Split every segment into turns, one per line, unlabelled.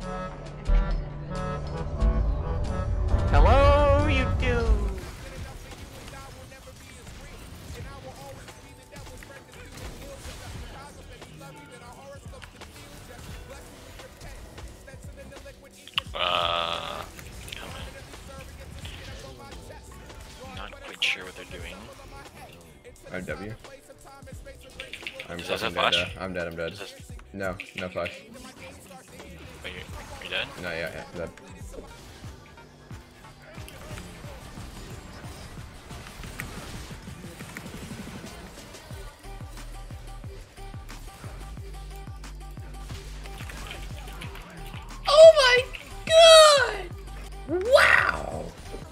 Hello, you do.
Not quite sure what they're doing.
RW. I'm
Is this a
fucking
flash?
dead. I'm dead. I'm dead.
Is this...
No, no flash.
Wait, you're dead?
No, yeah, I'm dead.
Oh my god! Wow!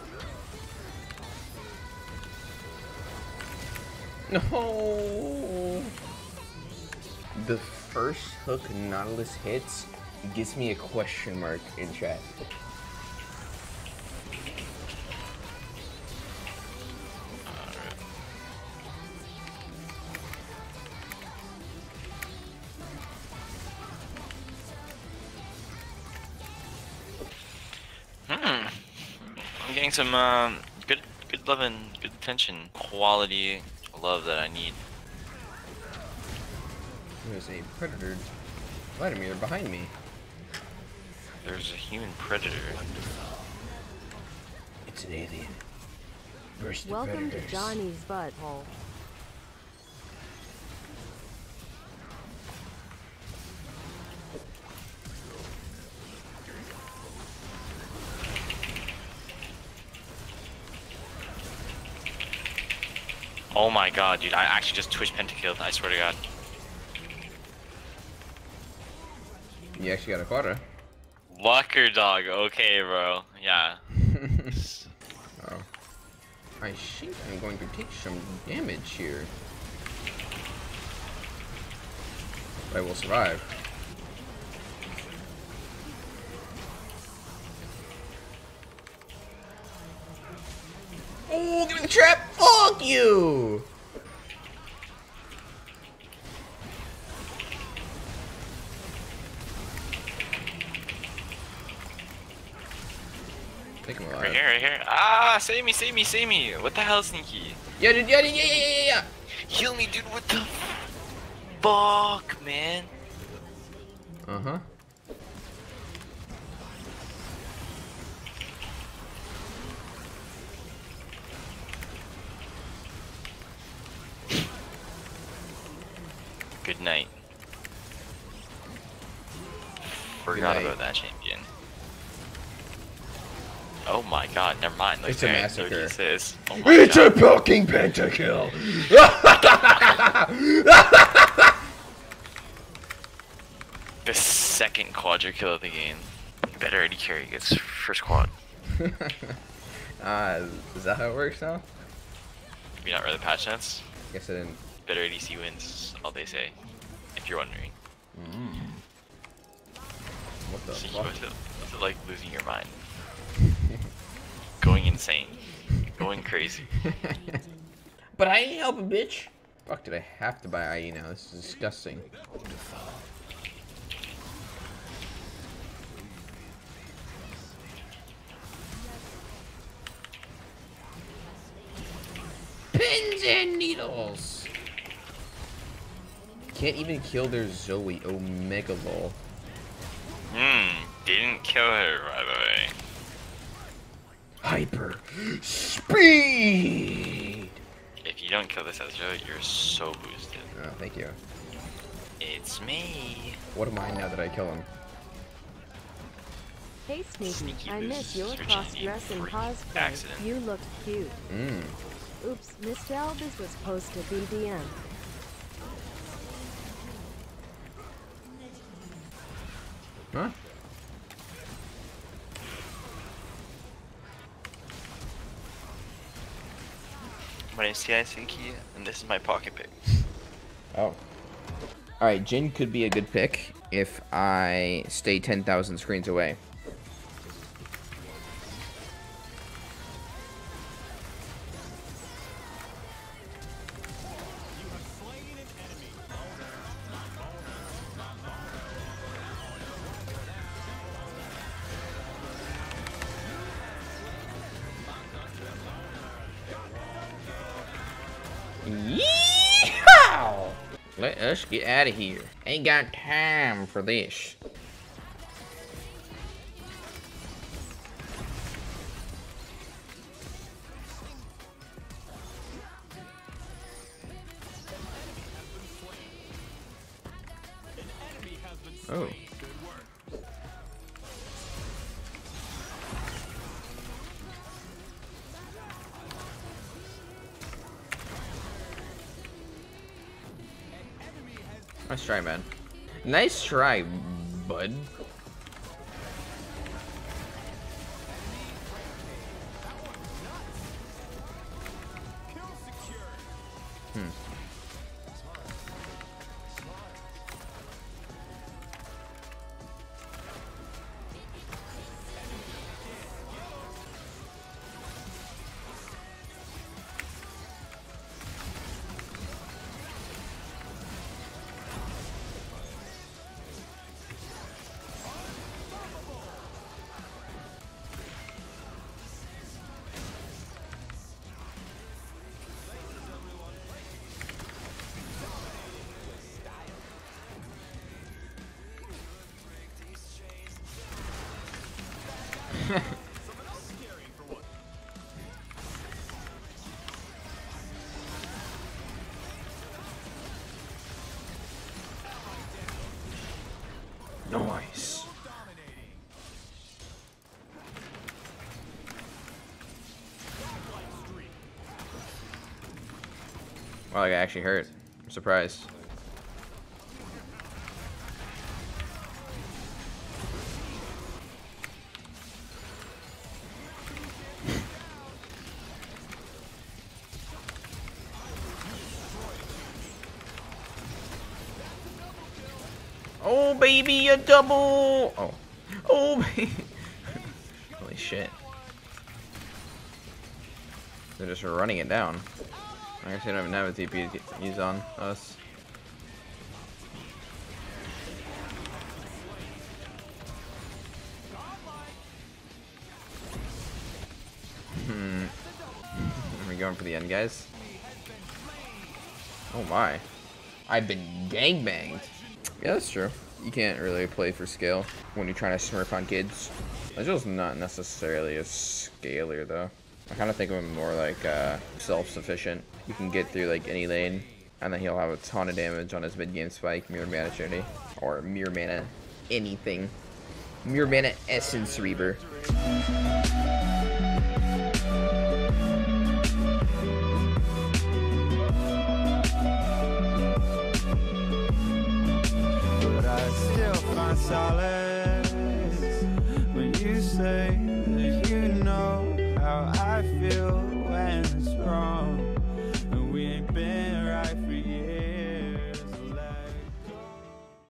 No. The first hook Nautilus hits gives me a question mark in chat.
I'm getting some good love and good attention, quality love that I need.
There's a predator, Vladimir, behind me.
There's a human predator.
It's an alien. Versus the
Welcome to
predators.
Johnny's butthole.
Oh my god, dude! I actually just Twitch pentakilled. I swear to God.
You actually got a quadra.
Walker dog. Okay, bro. Yeah.
Oh. I think I'm going to take some damage here. But I will survive. Oh, give me the trap! Fuck you! Take him alive.
Right here, right here. Ah, save me, save me, save me. What the hell, Sneaky?
Yeah, dude, yeah.
Heal me, dude. What the fuck, man?
Uh-huh.
Good night. Forgot
night.
about that champion. Oh my god, never mind. Like,
It's a massacre.
This is. Oh my
It's
god.
a fucking pentakill!
The second quadra kill of the game. Better AD carry gets first quad.
Is that how it works now?
Maybe not really patch notes.
Guess I didn't.
Better ADC wins, is all they say. If you're wondering.
What the
So
fuck?
what's it like losing your mind? Going insane. Going crazy.
But I ain't helping, bitch. Fuck, did I have to buy IE now? This is disgusting. Pins and needles. Can't even kill their Zoe. Omega lol.
Didn't kill her, by the way.
Hyper speed.
If you don't kill this Ezreal, you're so boosted.
Oh, thank you.
It's me.
What am I now that I kill him?
Hey Sneaky,
Sneaky
I miss
boosts
your
virginity
cross-dress and
freak
cosplay.
accident.
You looked cute. Oops, Miss Elvis was posted BDM.
Huh?
My name's T.I. Sinky, and this is my pocket pick.
Oh. Alright, Jin could be a good pick if I stay 10,000 screens away. Let us get out of here. Ain't got time for this. Oh. Nice try, man. Nice try, bud. Nice. Wow, I actually hurt. I'm surprised. Oh baby, a double! Oh. Oh baby. Holy shit. They're just running it down. I guess they don't even have a TP to use on us. Are we going for the end, guys? Oh my. I've been gangbanged. Yeah, that's true. You can't really play for skill when you're trying to smurf on kids. Angel's not necessarily a scaler though. I kind of think of him more like self-sufficient. He can get through like any lane, and then he'll have a ton of damage on his mid-game spike, Mirror Mana Trinity, or Mirror Mana anything. Mirror Mana Essence Reaver.
Solace when you say that you know how I feel when it's wrong.